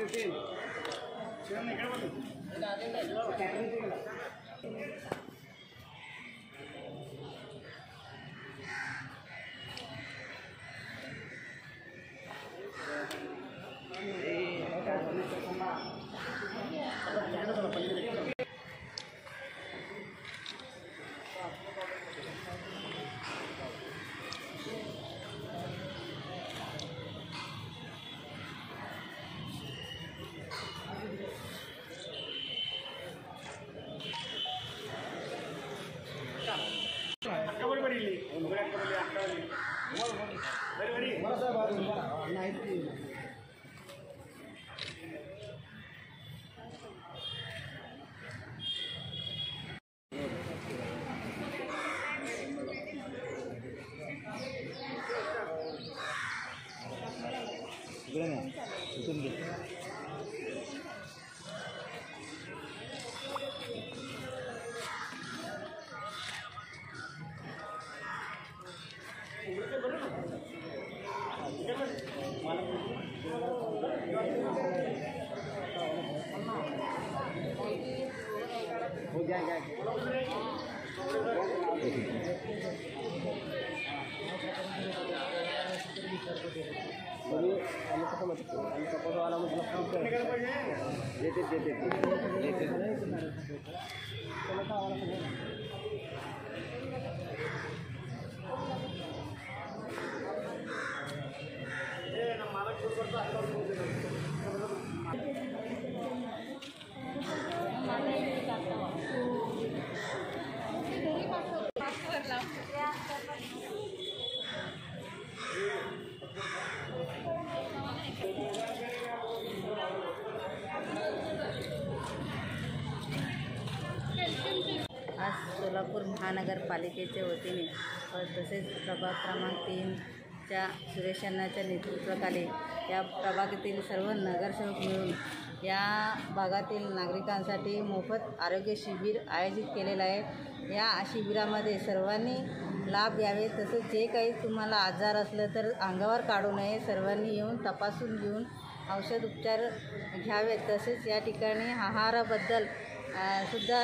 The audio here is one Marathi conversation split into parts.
आज सोलापूर महानगरपालिकेच्या वतीने तसेच प्रभाग क्रमांक 3च्या सुरेश अण्णांच्या नेतृत्वाखाली या प्रभागातील सर्व नगरसेवक मिळून या भागातील नागरिकांसाठी मोफत आरोग्य शिबिर आयोजित केलेलं आहे। या शिबिरामध्ये सर्वांनी लाभ घ्यावे, तसेच जे काही तुम्हाला आजार असलं तर अंगावर काढू नये, सर्वांनी येऊन तपासून घेऊन औषध उपचार घ्यावेत। तसेच या ठिकाणी आहाराबद्दल सुद्धा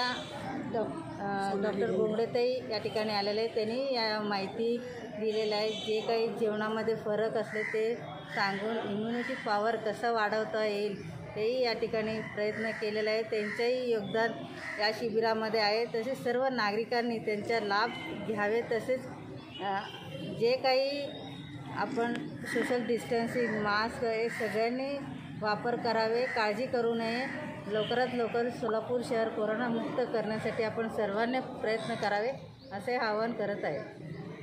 डॉक्टर गोंगडेताई या ठिकाणी आलेले आहेत। त्यांनी या माहिती दिलेलं आहे। जे काही जेवणामध्ये फरक असले ते सांगून इम्युनिटी पॉवर कसं वाढवता येईल तेही या ठिकाणी प्रयत्न केलेला आहे। त्यांचंही योगदान या शिबिरामध्ये आहे। तसेच सर्व नागरिकांनी त्यांचा लाभ घ्यावे। तसेच जे काही आपण सोशल डिस्टन्सिंग मास्क हे सगळ्यांनी वापर करावे, काळजी करू नये। लवकरात लवकर सोलापूर शहर कोरोनामुक्त करण्यासाठी आपण सर्वांनी प्रयत्न करावे असे आवाहन करत आहे।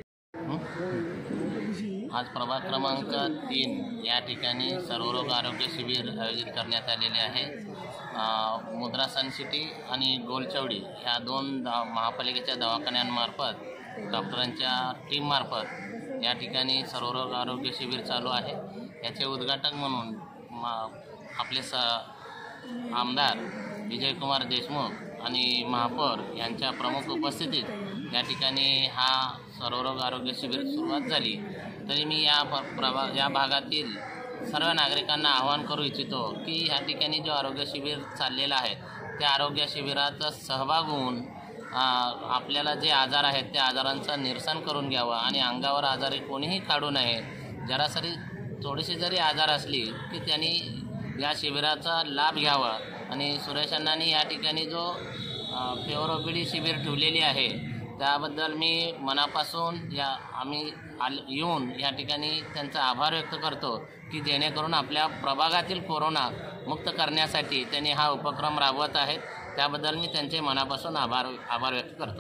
आज प्रभाग क्रमांक 3 या ठिकाणी सर्वरोग आरोग्य शिबिर आयोजित करण्यात आलेले आहे। मुद्रा सन सिटी आणि गोलचवडी या दोन महापालिकेच्या दवाखान्यांमार्फत डॉक्टरांच्या टीममार्फत या ठिकाणी सर्वरोग आरोग्य शिबिर चालू आहे। याचे उद्घाटक म्हणून आपले आमदार विजयकुमार देशमुख आणि महापौर यांच्या प्रमुख उपस्थितीत या ठिकाणी हा सर्वरोग आरोग्य शिबिर सुरुवात झाली। तरी मी या भागातील सर्व नागरिकांना आवाहन करू इच्छितो की या ठिकाणी जो आरोग्य शिबिर चाललेलं आहे त्या आरोग्य शिबिराचा सहभाग होऊन आपल्याला जे आजार आहेत त्या आजारांचं निरसन करून घ्यावं आणि अंगावर आजारी कोणीही काढू नये। जरासरी थोडीशी जरी आजार असली की त्यांनी या शिबिराचा लाभ घ्यावा। आणि सुरेश अण्णांनी या ठिकाणी जो प्युअर ओपीडी शिबिर ठेवलेली आहे त्याबद्दल मी मनापासून आम्ही येऊन या ठिकाणी त्यांचा आभार व्यक्त करतो की जेणेकरून आपल्या प्रभागातील कोरोना मुक्त करण्यासाठी त्यांनी हा उपक्रम राबवत आहेत। त्याबद्दल मी त्यांचे मनापासून आभार व्यक्त करतो।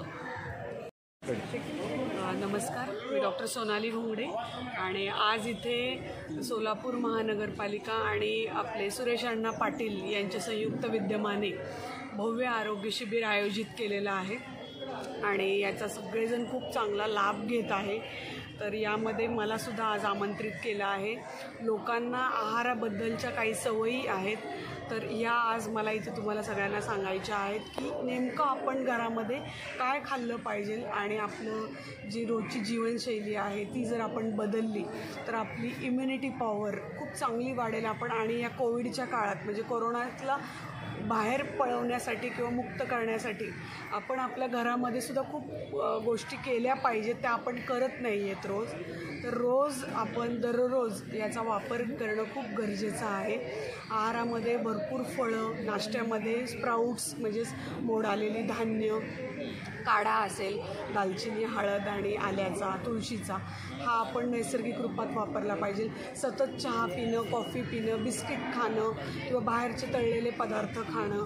नमस्कार, मी डॉक्टर सोनाली घोंगडे आणि आज इथे सोलापूर महानगरपालिका आणि आपले सुरेश अण्णा पाटील यांच्या संयुक्त विद्यमाने भव्य आरोग्य शिबिर आयोजित केलेलं आहे आणि याचा सगळेजण खूप चांगला लाभ घेत आहे। तर यामध्ये मलासुद्धा आज आमंत्रित केलं आहे. लोकांना आहाराबद्दलच्या काही सवयी आहेत, तर या आज मला इथे तुम्हाला सगळ्यांना सांगायच्या आहेत की नेमकं आपण घरामध्ये काय खाल्लं पाहिजे आणि आपलं जी रोजची जीवनशैली आहे ती जर आपण बदलली तर आपली इम्युनिटी पॉवर खूप चांगली वाढेल. आणि या कोविडच्या काळात म्हणजे कोरोनातला बाहेर पळवण्यासाठी किंवा मुक्त करण्यासाठी आपण आपल्या घरामध्ये सुद्धा खूप गोष्टी केल्या पाहिजेत, त्या आपण करत नाही आहेत रोज. तर रोज आपण दररोज याचा वापर करणं खूप गरजेचं आहे. आहारामध्ये भरपूर फळं, नाश्त्यामध्ये स्प्राउट्स म्हणजेच मोड आलेली धान्य, काढा असेल दालचिनी, हळद आणि आल्याचा, तुळशीचा, हा आपण नैसर्गिक रूपात वापरला पाहिजे. सतत चहा पिणं, कॉफी पिणं, बिस्किट खाणं किंवा बाहेरचे तळलेले पदार्थ खाणं,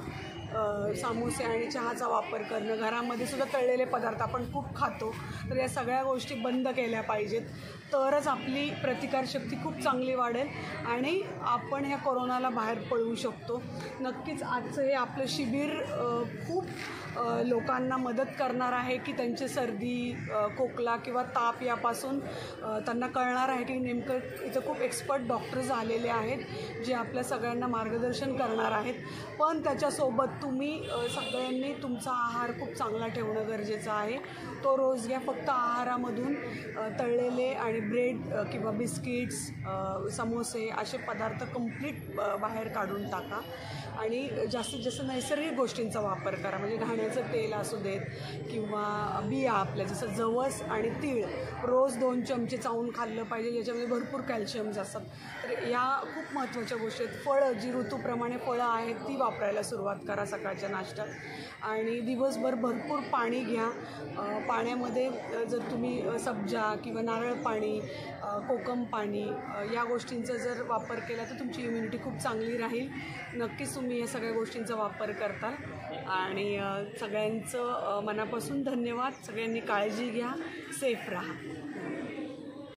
समोसे आणि चहाचा वापर करणं, घरामध्ये सुद्धा तळलेले पदार्थ आपण खूप खातो, तर या सगळ्या गोष्टी बंद केल्या पाहिजेत. तरच आपली प्रतिकारशक्ती खूप चांगली वाढेल आणि आपण ह्या कोरोनाला बाहेर पळवू शकतो. नक्कीच आजचं हे आपलं शिबिर खूप लोकांना मदत करणार आहे की त्यांची सर्दी, खोकला किंवा ताप यापासून त्यांना कळणार आहे की नेमकं इथं खूप एक्सपर्ट डॉक्टर्स आलेले आहेत जे आपल्या सगळ्यांना मार्गदर्शन करणार आहेत. पण त्याच्यासोबत तुम्ही सगळ्यांनी तुमचा आहार खूप चांगला ठेवणं गरजेचं आहे. तो रोज घ्या. फक्त आहारामधून तळलेले आणि ब्रेड किंवा बिस्किट्स, समोसे असे पदार्थ कंप्लीट बाहेर काढून टाका आणि जास्तीत जास्त नैसर्गिक गोष्टींचा वापर करा. म्हणजे घाण्याचं तेल असू देत किंवा बिया आपल्या जसं जवस आणि तीळ रोज 2 चमचे चावून खाल्लं पाहिजे, ज्याच्यामध्ये भरपूर कॅल्शियम्स असतात. तर या खूप महत्त्वाच्या गोष्टी आहेत. फळं, जी ऋतूप्रमाणे फळं आहेत ती वापरायला सुरुवात करा सकाळच्या नाश्त्यात आणि दिवसभर भरपूर पाणी घ्या. पाण्यामध्ये जर तुम्ही सब्जा किंवा नारळ पाणी, कोकम पाणी या गोष्टींचा जर वापर केला तर तुमची इम्युनिटी खूप चांगली राहील. नक्कीच तुम्ही या सगळ्या गोष्टींचा वापर करताल आणि सगळ्यांचं मनापासून धन्यवाद. सगळ्यांनी काळजी घ्या, सेफ राहा.